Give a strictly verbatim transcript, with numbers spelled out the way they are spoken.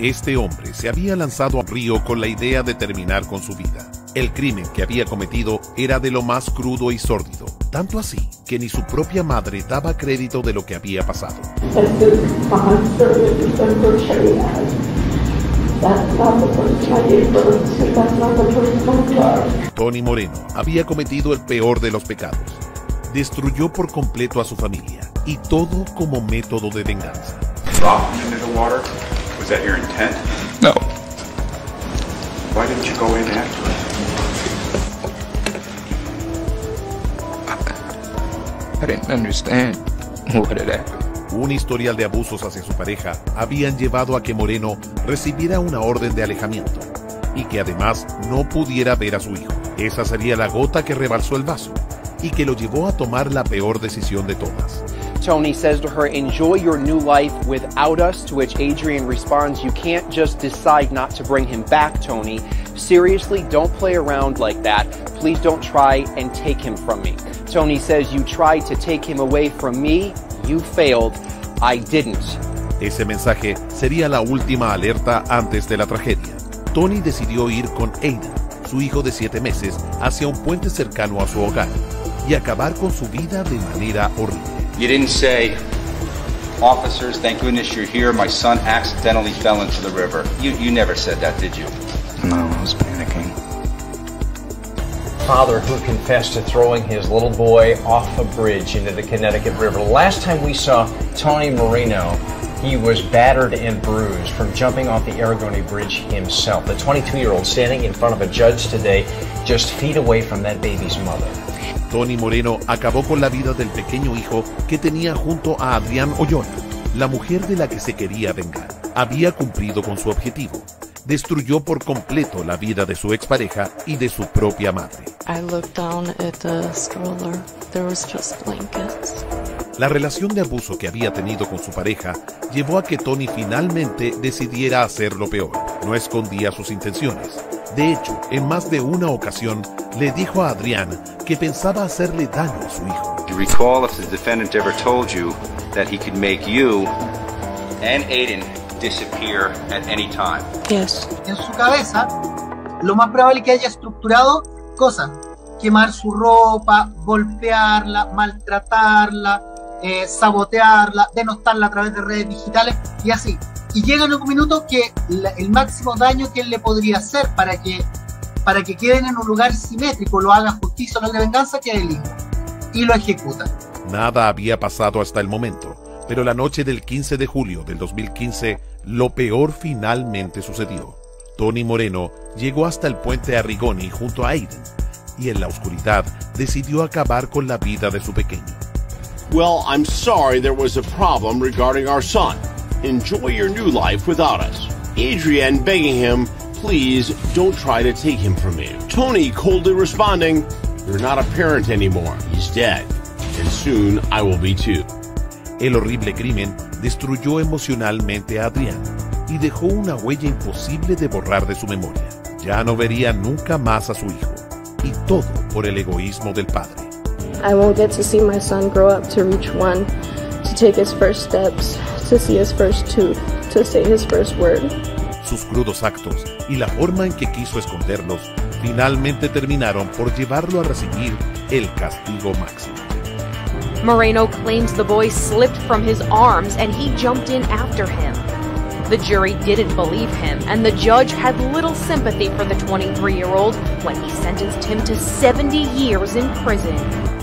Este hombre se había lanzado al río con la idea de terminar con su vida. El crimen que había cometido era de lo más crudo y sórdido, tanto así que ni su propia madre daba crédito de lo que había pasado. Tony Moreno había cometido el peor de los pecados. Destruyó por completo a su familia, y todo como método de venganza. Was that your intent? No. Why didn't you go in after it? I didn't understand what had happened. Un historial de abusos hacia su pareja habían llevado a que Moreno recibiera una orden de alejamiento y que además no pudiera ver a su hijo. Esa sería la gota que rebalsó el vaso y que lo llevó a tomar la peor decisión de todas. Tony says to her, enjoy your new life without us, to which Adrian responds, you can't just decide not to bring him back, Tony. Seriously, don't play around like that. Please don't try and take him from me. Tony says, you tried to take him away from me. You failed. I didn't. Ese mensaje sería la última alerta antes de la tragedia. Tony decidió ir con Aidan, su hijo de siete meses, hacia un puente cercano a su hogar y acabar con su vida de manera horrible. You didn't say, officers, thank goodness you're here. My son accidentally fell into the river. You you never said that, did you? No, I was panicking. Father who confessed to throwing his little boy off a bridge into the Connecticut River. Last time we saw Tony Moreno, he was battered and bruised from jumping off the Aragoni Bridge himself. The twenty-two-year-old standing in front of a judge today, just feet away from that baby's mother. Tony Moreno acabó con la vida del pequeño hijo que tenía junto a Adrián Ollona, la mujer de la que se quería vengar. Había cumplido con su objetivo. Destruyó por completo la vida de su expareja y de su propia madre. I looked down at the stroller. There was just blankets. La relación de abuso que había tenido con su pareja llevó a que Tony finalmente decidiera hacer lo peor. No escondía sus intenciones. De hecho, en más de una ocasión le dijo a Adrián que pensaba hacerle daño a su hijo. Do you recall if the defendant ever told you that he could make you and Aiden disappear at any time? Yes. En su cabeza, lo más probable es que haya estructurado cosas. Quemar su ropa, golpearla, maltratarla, eh, sabotearla, denostarla a través de redes digitales y así. Y llega en un minuto que la, el máximo daño que él le podría hacer para que, para que queden en un lugar simétrico, lo haga justicia o logre venganza, que es el hijo. Y lo ejecuta. Nada había pasado hasta el momento, pero la noche del quince de julio del dos mil quince, lo peor finalmente sucedió. Tony Moreno llegó hasta el puente Arrigoni junto a Aiden, y en la oscuridad decidió acabar con la vida de su pequeño. Well, I'm sorry there was a problem regarding our son. Enjoy your new life without us. Adrian begging him, please don't try to take him from me. Tony coldly responding, you're not a parent anymore. He's dead. And soon I will be too. El horrible crimen destruyó emocionalmente a Adrián y dejó una huella imposible de borrar de su memoria. Ya no vería nunca más a su hijo. Y todo por el egoísmo del padre. I won't get to see my son grow up to reach one, to take his first steps, to see his first tooth, to say his first word. Sus crudos actos y la forma en que quiso esconderlos finalmente terminaron por llevarlo a recibir el castigo máximo. Moreno claims the boy slipped from his arms and he jumped in after him. The jury didn't believe him, and the judge had little sympathy for the twenty-three-year-old when he sentenced him to seventy years in prison.